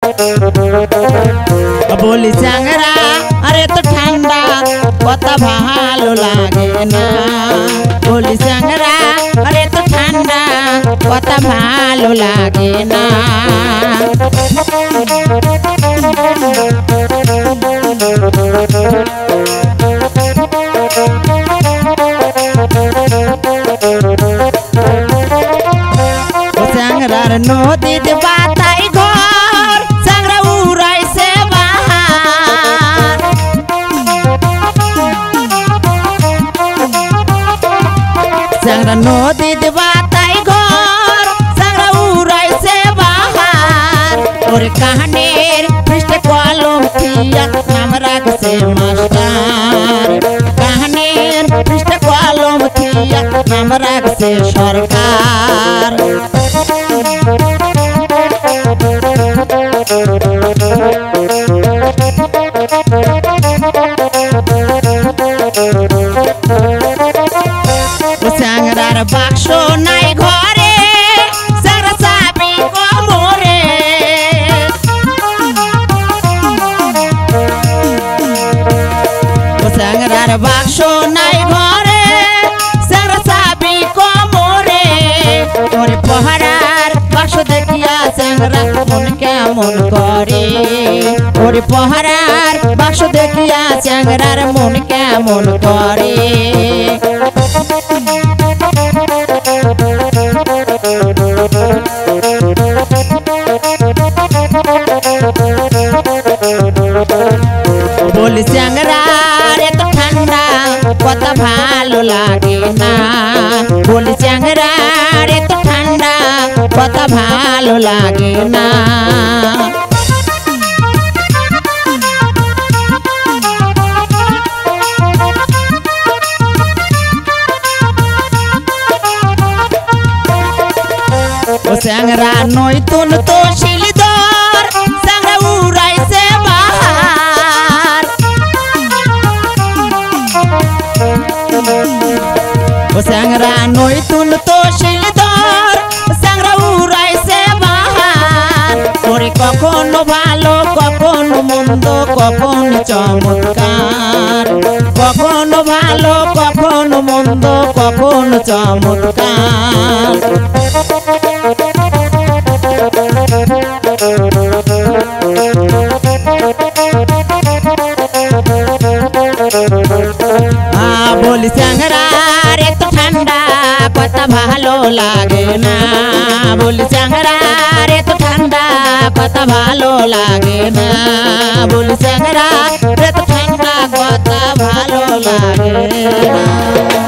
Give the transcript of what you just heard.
बोली চ্যাংরা अरे तो ठंडा कता भालो लागे ना। बोली চ্যাংরা अरे तो ठंडा कता भालो लागे ना। চ্যাংরার নদীতে বাতাই ঘর চ্যাংরা উড়াইছে বাহার। চ্যাংরা নদীতে বাতাই ঘর চ্যাংরা উড়াইছে বাহার। ওরে কাহানের পৃষ্ঠে কলম দিয়া নাম রাখছে মাস্টার। কাহানের পৃষ্ঠে কলম দিয়া নাম রাখছে সরকার। চ্যাংরার বাক্স নাই ঘরে চ্যাংরা চাবি কোমরে। চ্যাংরার বাক্স নাই ঘরে চ্যাংরা চাবি কোমরে। ওরে পহারার বাক্স দেখিয়া চ্যাংরা মন কেমন করে। ওরে পহারার বাক্স দেখিয়া চ্যাংরার মন কেমন করে। बोली চ্যাংরা এত ঠান্ডা কতা ভালো লাগে না। बोली চ্যাংরা এত ঠান্ডা কতা ভালো লাগে না। চ্যাংরা নইতুন তো শিলদর চ্যাংরা উড়াইছে বাহার। চ্যাংরা নইতুন তো শিলদর চ্যাংরা উড়াইছে বাহার। ওরে কখনো ভালো কখনো মন্দ কখনো চমৎকার। কখনো ভালো কখনো মন্দ কখনো চমৎকার। बोली চ্যাংরা এত ঠান্ডা কতা ভালো লাগে না। बोली চ্যাংরা এত ঠান্ডা কতা ভালো লাগে না। बोली চ্যাংরা এত ঠান্ডা কতা ভালো লাগে না।